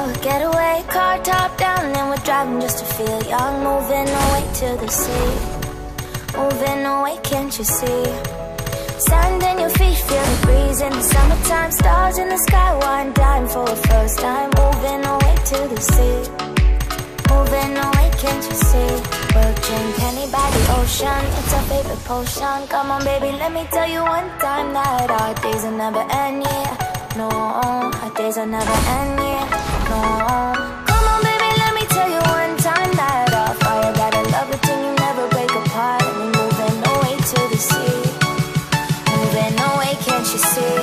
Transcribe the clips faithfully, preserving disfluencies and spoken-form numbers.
getaway, car top down, and we're driving just to feel young. Moving away to the sea, moving away, can't you see? Sand in your feet, feel the breeze in the summertime. Stars in the sky, one dime for the first time. Moving away to the sea, moving away, can't you see? We'll drink honey by the ocean, it's our favorite potion. Come on baby, let me tell you one time that our days will never end, yeah. No, our days will never end, yeah. No. Come on baby, let me tell you one time that our fire got a love it till you never break apart. And we're moving away to the sea, moving away, can't you see?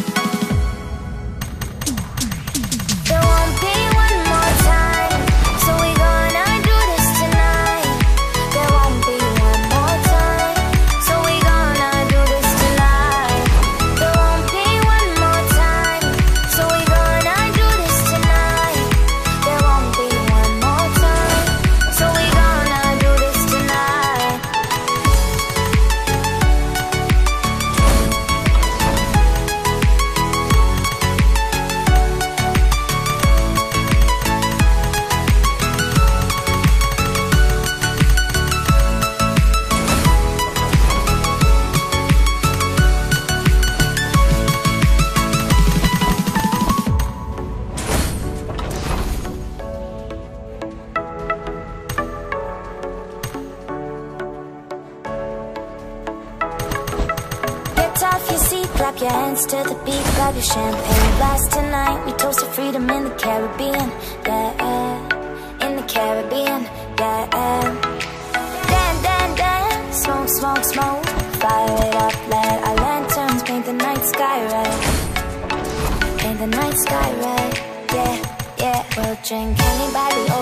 There won't be one more time, so we gonna do this tonight. There won't be one more time, so we gonna do this tonight. There won't be one more time, so we gonna do this tonight. There won't be one more time, so we gonna do this tonight. Get off your seat, clap your hands to the beat, grab your champagne glass tonight. We toast to freedom in the Caribbean, yeah, in the Caribbean, yeah. Dan, dan, dan, smoke, smoke, smoke, fire it up, let our lanterns paint the night sky red, paint the night sky red, yeah, yeah. We'll drink honey by the